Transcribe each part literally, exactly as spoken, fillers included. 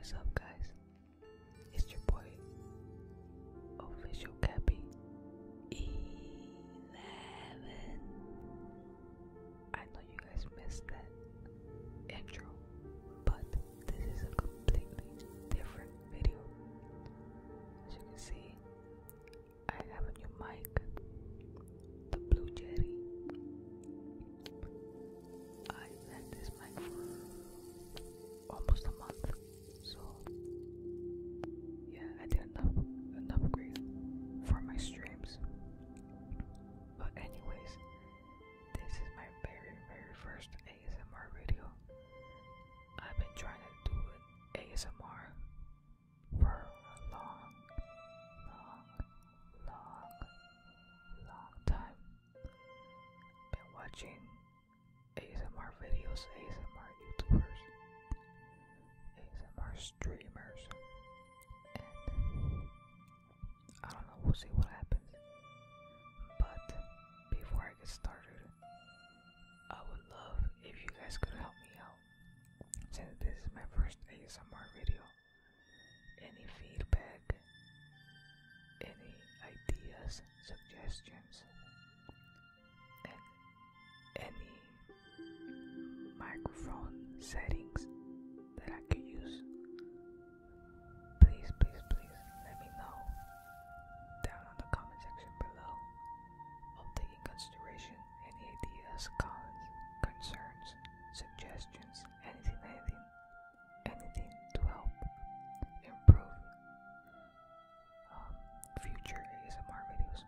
is up, guys? It's your boy, official Capi. eleven. I know you guys missed that intro, but this is a completely different video. As you can see, I have a new mic, the Blue Jetty. I've had this mic for almost a month, so yeah, I did enough an upgrade for my streams. But anyways, this is my very very first A S M R video. I've been trying to do an A S M R for a long, long, long, long time. Been watching A S M R videos, A S M R YouTubers, A S M R streamers, and I don't know, we'll see what happens. But before I get started, I would love if you guys could help me out, since this is my first A S M R video. Any feedback, any ideas, suggestions, and any microphone settings that I could use, please, please, please let me know down on the comment section below. I'll take in consideration any ideas, comments, concerns, suggestions, anything, anything, anything to help improve um, future A S M R videos.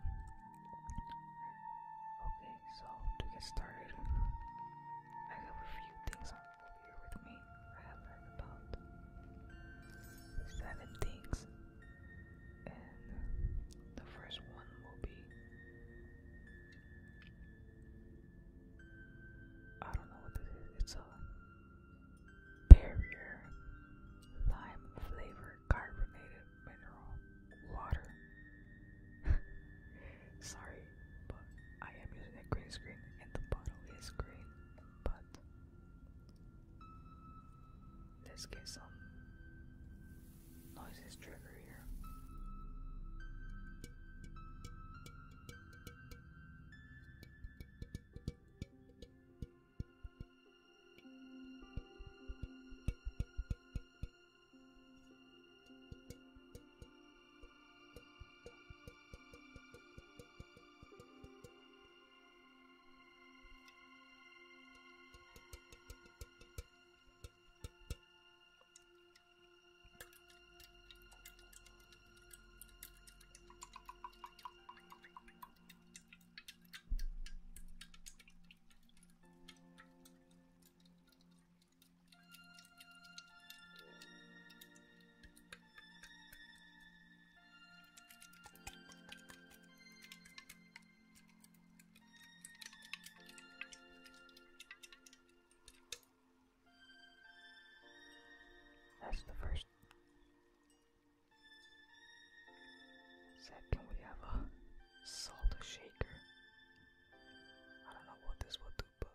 Okay, so to get started, I have a few things on over here with me. I have like about seven things, and the first one will be, I don't know what this is. It's a Barrier lime flavored carbonated mineral water. Sorry, but I am using a green screen and the bottle is green. But let's get some noises trigger here. That's the first. Second, we have a salt shaker. I don't know what this will do, but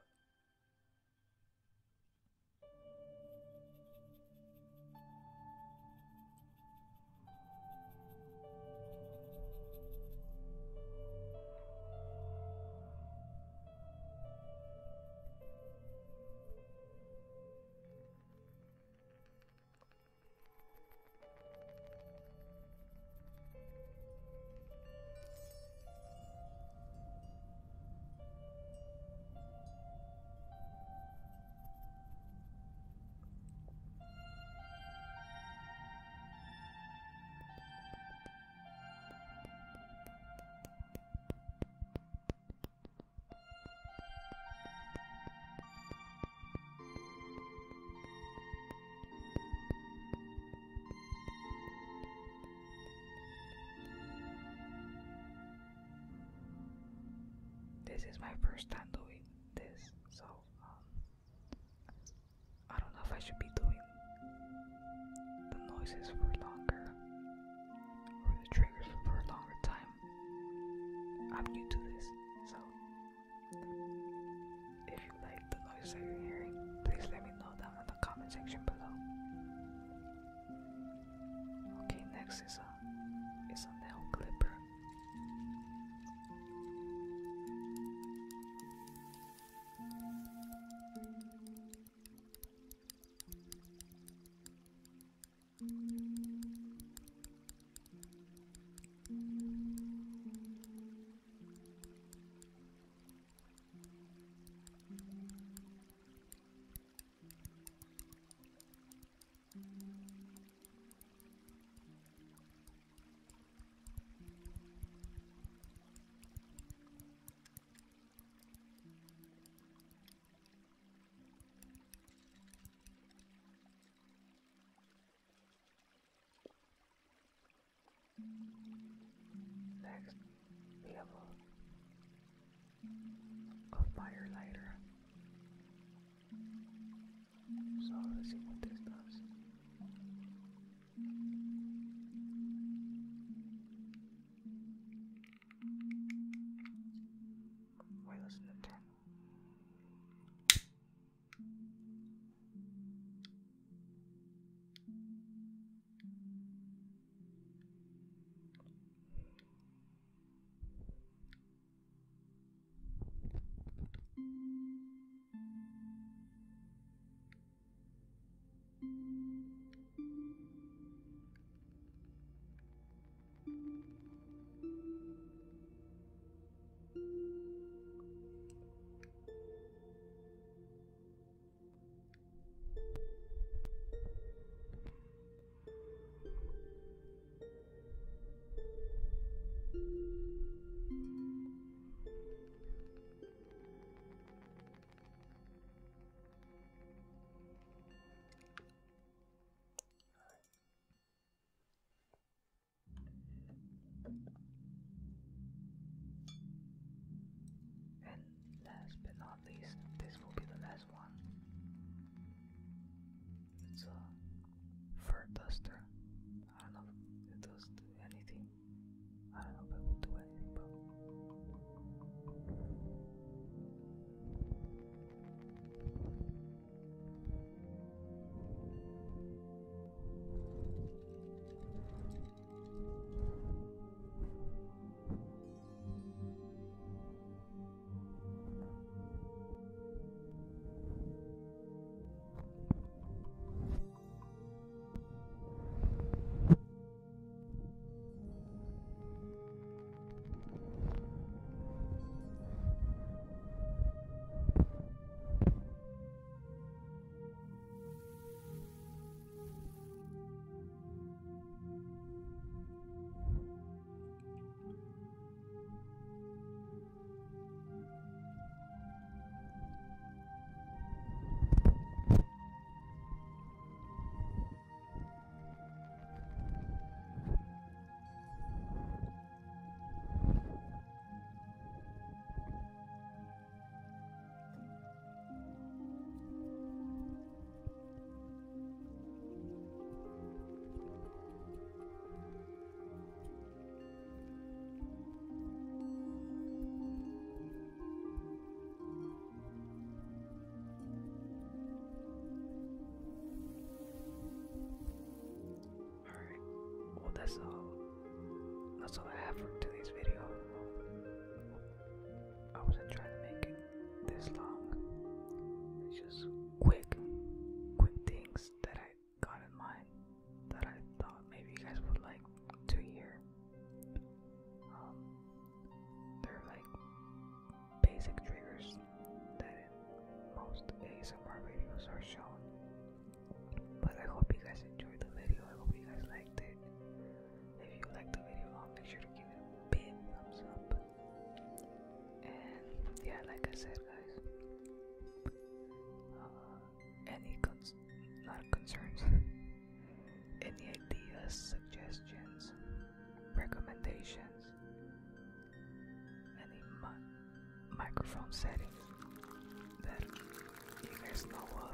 this is my first time doing this, so um, I don't know if I should be doing the noises for longer or the triggers for a longer time. I'm new to this, so if you like the noises that you're hearing, please let me know down in the comment section below. a fire lighter. So let's see what this does. Why doesn't it turn? And last but not least, this will be the last one. It's a fur duster. I don't know if it does do anything. I don't know if it will do anything, but that's all. That's all I have for today's video. I wasn't trying to make it this long. It's just quick, quick things that I got in mind that I thought maybe you guys would like to hear. Um, they're like basic triggers that in most A S M R videos are shown. But I hope you guys enjoyed the video. I hope you guys liked it. If you liked the video, I'll make sure to give it a big thumbs up. And yeah, like I said, guys, uh, any cons not concerns, any ideas, suggestions, recommendations, any mi microphone settings that you guys know of,